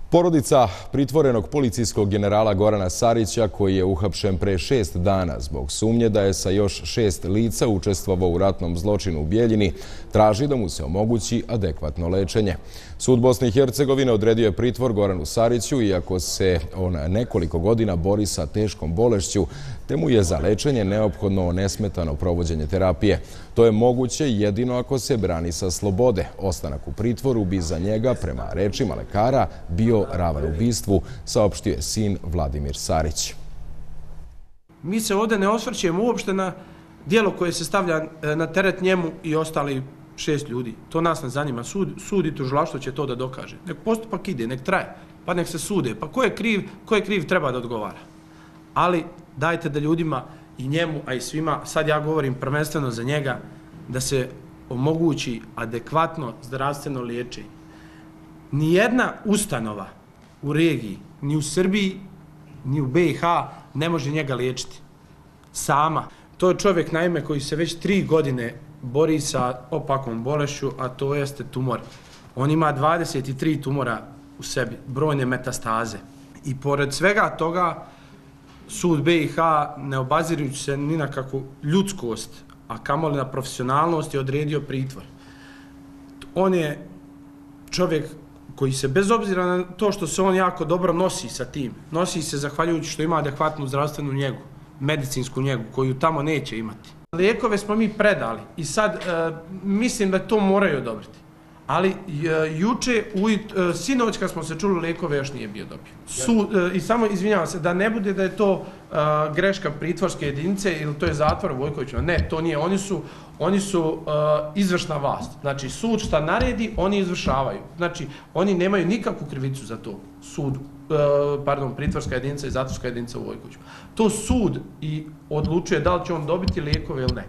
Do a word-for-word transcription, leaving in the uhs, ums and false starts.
Porodica pritvorenog policijskog generala Gorana Sarića, koji je uhapšen pre šest dana zbog sumnje da je sa još šest lica učestvovao u ratnom zločinu u Bijeljini, traži da mu se omogući adekvatno lečenje. Sud Bosne i Hercegovine odredio je pritvor Goranu Sariću, iako se on nekoliko godina bori sa teškom bolešću, te mu je za lečenje neophodno nesmetano provođenje terapije. To je moguće jedino ako se brani sa slobode. Ostanak u pritvoru bi za njega, prema rečima lekara, bio ravan ubistvu, saopštio je sin Vladimir Sarić. Mi se ovdje ne osvrćemo uopšte na dijelo koje se stavlja na teret njemu i ostali šest ljudi. To nas ne zanima. Sud, sud i tužilaštvo će to da dokaže. Nek postupak ide, nek traje, pa nek se sude. Pa ko je kriv, ko je kriv treba da odgovara. Ali dajte da ljudima i njemu, a i svima, sad ja govorim prvenstveno za njega, da se omogući adekvatno zdravstveno liječenje. Nijedna ustanova u regiji, ni u Srbiji, ni u B i H, ne može njega liječiti. Sama. To je čovjek, naime, koji se već tri godine bori sa opakom bolešću, a to jeste tumor. On ima dvadeset tri tumora u sebi, brojne metastaze. I pored svega toga, sud B i H, ne obazirujući se ni na kakvu ljudskost, a kamoli na profesionalnost, je odredio pritvor. On je čovjek koji se, bez obzira na to što se on jako dobro nosi sa tim, nosi se zahvaljujući što ima adekvatnu zdravstvenu njegu, medicinsku njegu, koju tamo neće imati. Lijekove smo mi predali i sad e, mislim da to moraju odobriti. Ali e, juče, ujut, e, sinoć kad smo se čuli, lijekove još nije bio dobio. Su, e, I samo izvinjavam se, da ne bude da je to e, greška pritvorske jedinice ili to je zatvor u Vojkovićima. Ne, to nije. Oni su, oni su e, izvršna vlast. Znači, sud šta naredi, oni izvršavaju. Znači, oni nemaju nikakvu krivicu za to. Sud, e, pardon, pritvorska jedinica i zatvorska jedinica u Vojkovićima. To sud i odlučuje da li će on dobiti lijekove ili ne.